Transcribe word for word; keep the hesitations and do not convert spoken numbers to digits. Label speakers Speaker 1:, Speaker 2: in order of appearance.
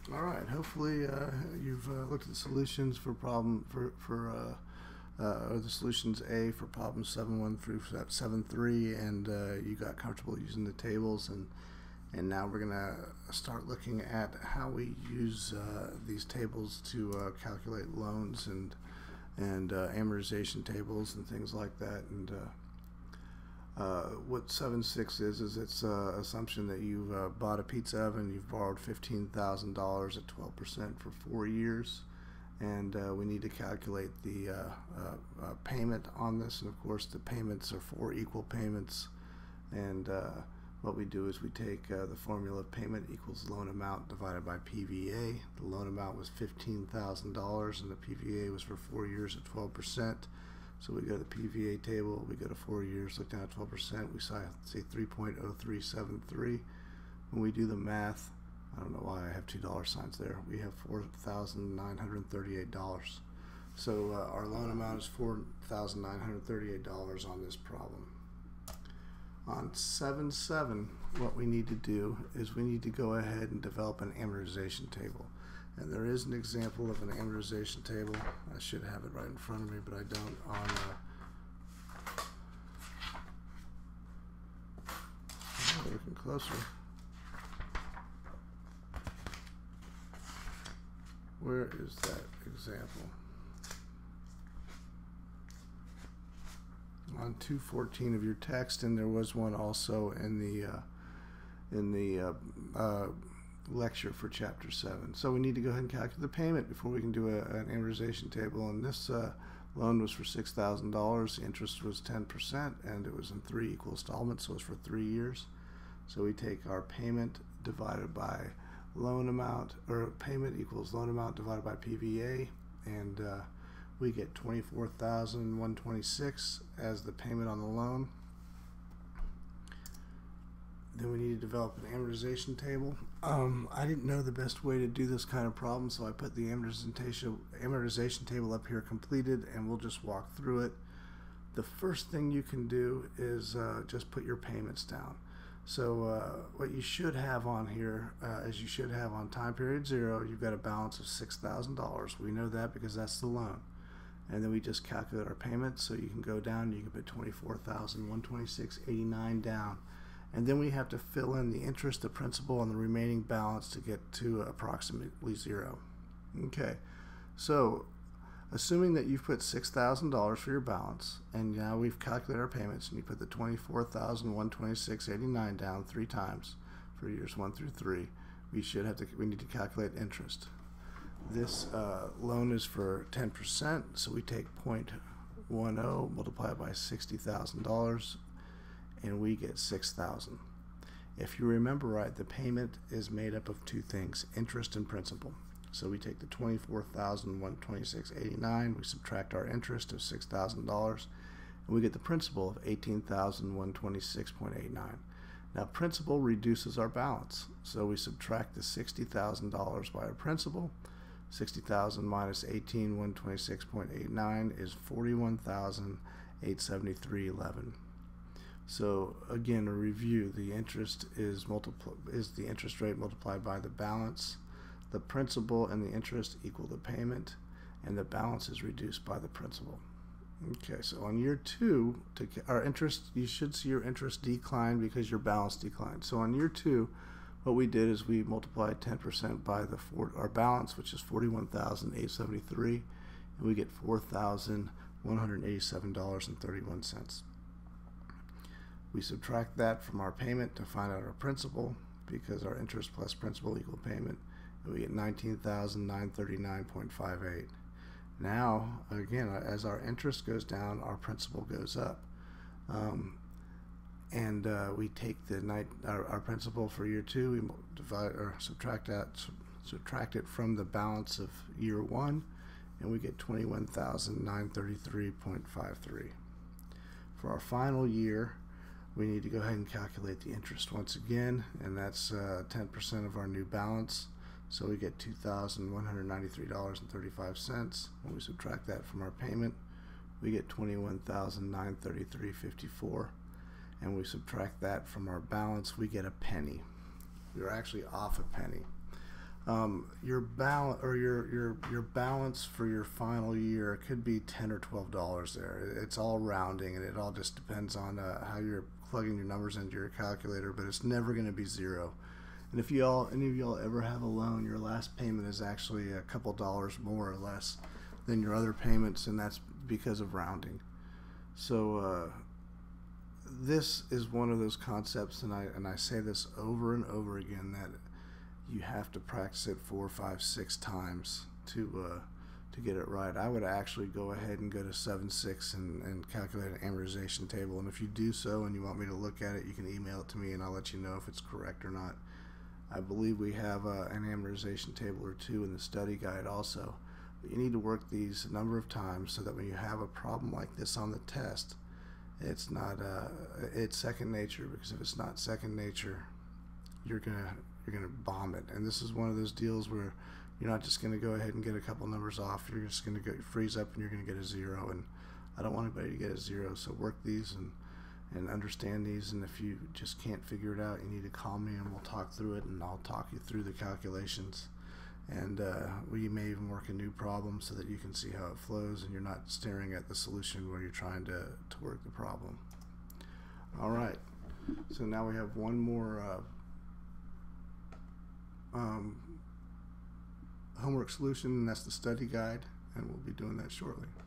Speaker 1: All right. Hopefully, uh, you've uh, looked at the solutions for problem for for uh, uh, or the solutions A for problem seven one through seven three, and uh, you got comfortable using the tables, and and now we're gonna start looking at how we use uh, these tables to uh, calculate loans and and uh, amortization tables and things like that. And uh, Uh, what seven six is is it's uh, assumption that you've uh, bought a pizza oven, you've borrowed fifteen thousand dollars at twelve percent for four years, and uh, we need to calculate the uh, uh, uh, payment on this. And of course, the payments are four equal payments, and uh, what we do is we take uh, the formula of payment equals loan amount divided by P V A. The loan amount was fifteen thousand dollars, and the P V A was for four years at twelve percent. So we go to the P V A table, we go to four years, look down at twelve percent, we say three point oh three seven three. When we do the math, I don't know why I have two dollar signs there, we have four thousand nine hundred thirty-eight dollars. So uh, our loan amount is four thousand nine hundred thirty-eight dollars on this problem. On seven seven, what we need to do is we need to go ahead and develop an amortization table. And there is an example of an amortization table. I should have it right in front of me, but I don't. On uh, looking closer. Where is that example? On two fourteen of your text, and there was one also in the uh, in the uh, uh, lecture for chapter seven. So we need to go ahead and calculate the payment before we can do a, an amortization table. And this uh, loan was for six thousand dollars. The interest was ten percent, and it was in three equal installments, so it was for three years. So we take our payment divided by loan amount, or payment equals loan amount divided by P V A, and uh, we get twenty-four thousand one hundred twenty-six as the payment on the loan. Then we need to develop an amortization table. Um, I didn't know the best way to do this kind of problem, so I put the amortization, amortization table up here completed, and we'll just walk through it. The first thing you can do is uh, just put your payments down. So uh, what you should have on here, uh, as you should have on time period zero, you've got a balance of six thousand dollars. We know that because that's the loan. And then we just calculate our payments, so you can go down, you can put twenty-four thousand one hundred twenty-six dollars and eighty-nine cents down. And then we have to fill in the interest, the principal, and the remaining balance to get to approximately zero. Okay, so assuming that you've put six thousand dollars for your balance, and now we've calculated our payments, and you put the twenty-four thousand one hundred twenty-six dollars and eighty-nine cents down three times for years one through three, we should have to, we need to calculate interest. This uh, loan is for ten percent, so we take zero point one zero, multiply it by sixty thousand dollars, and we get six thousand dollars. If you remember right, the payment is made up of two things, interest and principal. So we take the twenty-four thousand one hundred twenty-six dollars and eighty-nine cents, we subtract our interest of six thousand dollars, and we get the principal of eighteen thousand one hundred twenty-six dollars and eighty-nine cents. Now principal reduces our balance, so we subtract the sixty thousand dollars by our principal. sixty thousand minus eighteen thousand one hundred twenty-six dollars and eighty-nine cents is forty-one thousand eight hundred seventy-three dollars and eleven cents. So again, a review, the interest is multipl is the interest rate multiplied by the balance. The principal and the interest equal the payment, and the balance is reduced by the principal. Okay, so on year two, to our interest, you should see your interest decline because your balance declined. So on year two, what we did is we multiplied ten percent by the four, our balance, which is forty-one thousand eight hundred seventy-three dollars, and we get four thousand one hundred eighty-seven dollars and thirty-one cents. We subtract that from our payment to find out our principal, because our interest plus principal equal payment, and we get nineteen thousand nine hundred thirty-nine dollars and fifty-eight cents. Now, again, as our interest goes down, our principal goes up. Um, and uh, we take the night, our, our principal for year two, we divide or subtract that, subtract it from the balance of year one, and we get twenty-one thousand nine hundred thirty-three dollars and fifty-three cents. For our final year, we need to go ahead and calculate the interest once again, and that's uh, ten percent of our new balance. So we get two thousand one hundred ninety-three dollars and thirty-five cents. When we subtract that from our payment, we get twenty-one thousand nine hundred thirty-three dollars and fifty-four cents. And we subtract that from our balance, we get a penny. We are actually off a penny. Um, your balance or your, your your balance for your final year could be ten or twelve dollars there. It's all rounding, and it all just depends on uh, how you're plugging your numbers into your calculator. But it's never going to be zero. And if you all, any of y'all ever have a loan, your last payment is actually a couple dollars more or less than your other payments, and that's because of rounding. So uh, this is one of those concepts, and I and I say this over and over again, that you have to practice it four, five, six times to uh, to get it right. I would actually go ahead and go to seven six and, and calculate an amortization table. And if you do so and you want me to look at it, you can email it to me and I'll let you know if it's correct or not. I believe we have uh, an amortization table or two in the study guide also. But you need to work these a number of times so that when you have a problem like this on the test, it's not uh, it's second nature. Because if it's not second nature, you're gonna you're gonna bomb it. And this is one of those deals where you're not just gonna go ahead and get a couple numbers off. You're just gonna go freeze up and you're gonna get a zero. And I don't want anybody to get a zero. So work these and and understand these, and if you just can't figure it out, you need to call me and we'll talk through it, and I'll talk you through the calculations, and uh, we may even work a new problem so that you can see how it flows and you're not staring at the solution where you're trying to, to work the problem. Alright, so now we have one more uh, um, homework solution, and that's the study guide, and we'll be doing that shortly.